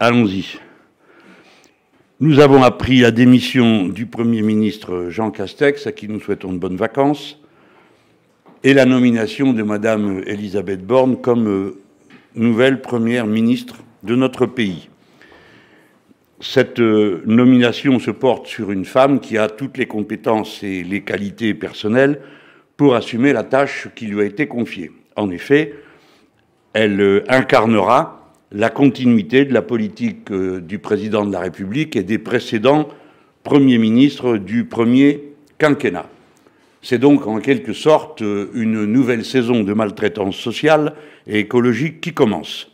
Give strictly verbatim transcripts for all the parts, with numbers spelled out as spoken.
Allons-y. Nous avons appris la démission du Premier ministre Jean Castex, à qui nous souhaitons de bonnes vacances, et la nomination de Madame Elisabeth Borne comme nouvelle Première ministre de notre pays. Cette nomination se porte sur une femme qui a toutes les compétences et les qualités personnelles pour assumer la tâche qui lui a été confiée. En effet, elle incarnera la continuité de la politique du président de la République et des précédents premiers ministres du premier quinquennat. C'est donc en quelque sorte une nouvelle saison de maltraitance sociale et écologique qui commence.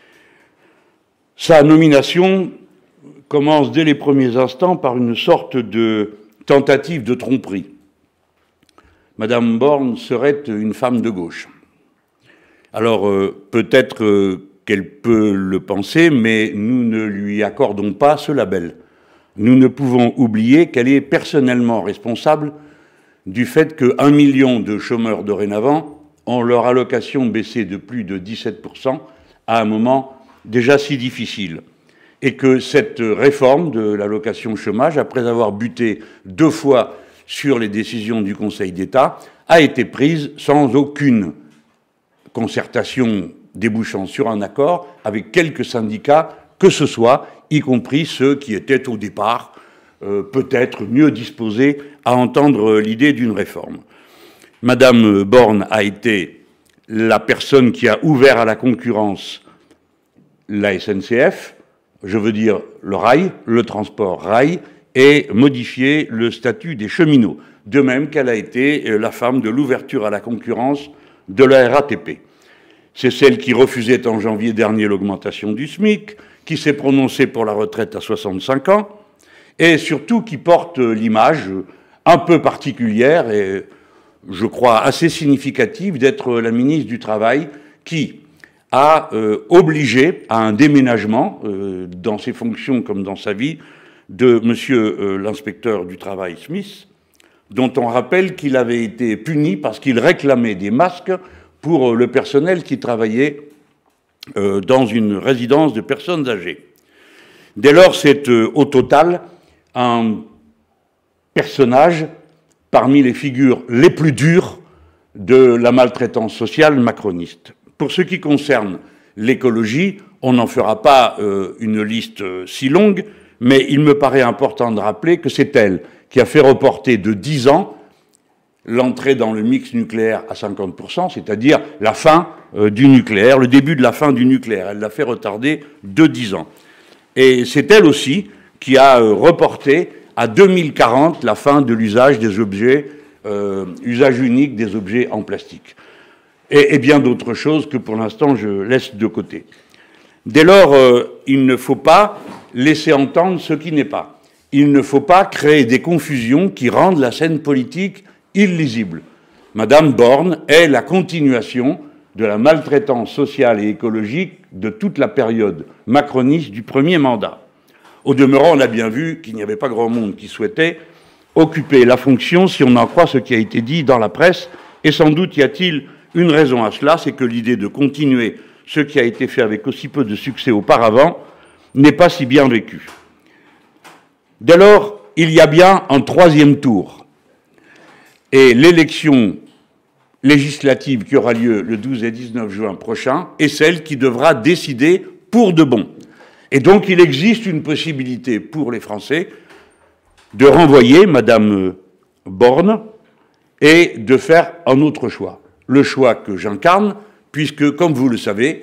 Sa nomination commence dès les premiers instants par une sorte de tentative de tromperie. Madame Borne serait une femme de gauche. Alors euh, peut-être euh, qu'elle peut le penser, mais nous ne lui accordons pas ce label. Nous ne pouvons oublier qu'elle est personnellement responsable du fait qu'un million de chômeurs dorénavant ont leur allocation baissée de plus de dix-sept pour cent à un moment déjà si difficile. Et que cette réforme de l'allocation chômage, après avoir buté deux fois sur les décisions du Conseil d'État, a été prise sans aucune concertation débouchant sur un accord avec quelques syndicats que ce soit, y compris ceux qui étaient au départ euh, peut-être mieux disposés à entendre l'idée d'une réforme. Madame Borne a été la personne qui a ouvert à la concurrence la S N C F, je veux dire le rail, le transport rail, et modifié le statut des cheminots, de même qu'elle a été la femme de l'ouverture à la concurrence de la R A T P. C'est celle qui refusait en janvier dernier l'augmentation du SMIC, qui s'est prononcée pour la retraite à soixante-cinq ans, et surtout qui porte l'image un peu particulière et, je crois, assez significative d'être la ministre du Travail qui a euh, obligé à un déménagement, euh, dans ses fonctions comme dans sa vie, de monsieur euh, l'inspecteur du travail Smith, dont on rappelle qu'il avait été puni parce qu'il réclamait des masques pour le personnel qui travaillait euh, dans une résidence de personnes âgées. Dès lors, c'est euh, au total un personnage parmi les figures les plus dures de la maltraitance sociale macroniste. Pour ce qui concerne l'écologie, on n'en fera pas euh, une liste euh, si longue, mais il me paraît important de rappeler que c'est elle qui a fait reporter de dix ans l'entrée dans le mix nucléaire à cinquante pour cent, c'est-à-dire la fin euh, du nucléaire, le début de la fin du nucléaire. Elle l'a fait retarder de dix ans. Et c'est elle aussi qui a euh, reporté à deux mille quarante la fin de l'usage des objets, euh, usage unique des objets en plastique. Et, et bien d'autres choses que pour l'instant je laisse de côté. Dès lors, euh, il ne faut pas laisser entendre ce qui n'est pas. Il ne faut pas créer des confusions qui rendent la scène politique illisible. Madame Borne est la continuation de la maltraitance sociale et écologique de toute la période macroniste du premier mandat. Au demeurant, on a bien vu qu'il n'y avait pas grand monde qui souhaitait occuper la fonction, si on en croit ce qui a été dit dans la presse, et sans doute y a-t-il une raison à cela, c'est que l'idée de continuer ce qui a été fait avec aussi peu de succès auparavant n'est pas si bien vécue. Dès lors, il y a bien un troisième tour. Et l'élection législative qui aura lieu le douze et dix-neuf juin prochain est celle qui devra décider pour de bon. Et donc il existe une possibilité pour les Français de renvoyer Madame Borne et de faire un autre choix. Le choix que j'incarne, puisque, comme vous le savez,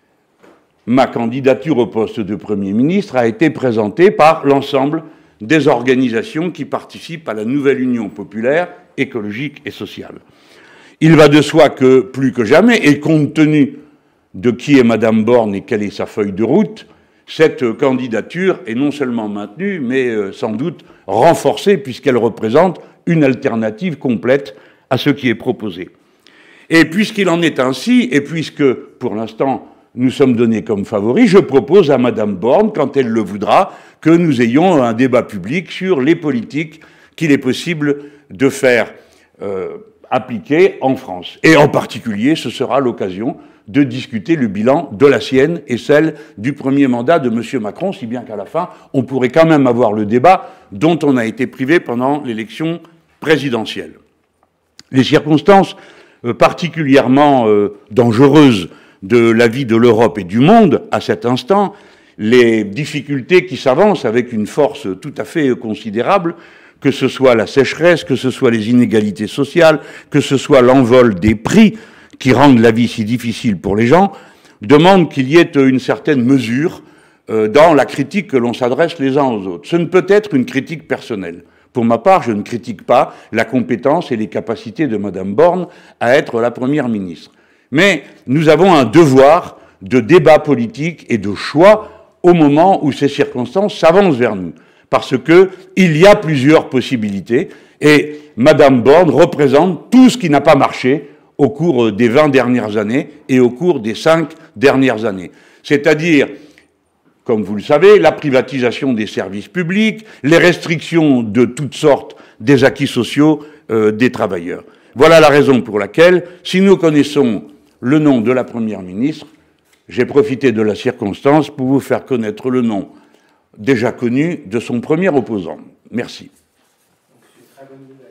ma candidature au poste de Premier ministre a été présentée par l'ensemble des organisations qui participent à la nouvelle Union populaire, écologique et sociale. Il va de soi que, plus que jamais, et compte tenu de qui est Madame Borne et quelle est sa feuille de route, cette candidature est non seulement maintenue, mais euh, sans doute renforcée, puisqu'elle représente une alternative complète à ce qui est proposé. Et puisqu'il en est ainsi, et puisque, pour l'instant, nous sommes donnés comme favoris, je propose à Madame Borne, quand elle le voudra, que nous ayons un débat public sur les politiques qu'il est possible de faire euh, appliquée en France. Et en particulier, ce sera l'occasion de discuter le bilan de la sienne et celle du premier mandat de M. Macron, si bien qu'à la fin, on pourrait quand même avoir le débat dont on a été privé pendant l'élection présidentielle. Les circonstances euh, particulièrement euh, dangereuses de la vie de l'Europe et du monde à cet instant, les difficultés qui s'avancent avec une force tout à fait considérable, que ce soit la sécheresse, que ce soit les inégalités sociales, que ce soit l'envol des prix qui rendent la vie si difficile pour les gens, demandent qu'il y ait une certaine mesure euh, dans la critique que l'on s'adresse les uns aux autres. Ce ne peut être une critique personnelle. Pour ma part, je ne critique pas la compétence et les capacités de Madame Borne à être la Première ministre. Mais nous avons un devoir de débat politique et de choix au moment où ces circonstances s'avancent vers nous. Parce qu'il y a plusieurs possibilités et Madame Borne représente tout ce qui n'a pas marché au cours des vingt dernières années et au cours des cinq dernières années. C'est-à-dire, comme vous le savez, la privatisation des services publics, les restrictions de toutes sortes des acquis sociaux euh, des travailleurs. Voilà la raison pour laquelle, si nous connaissons le nom de la Première ministre, j'ai profité de la circonstance pour vous faire connaître le nom déjà connu de son premier opposant. Merci.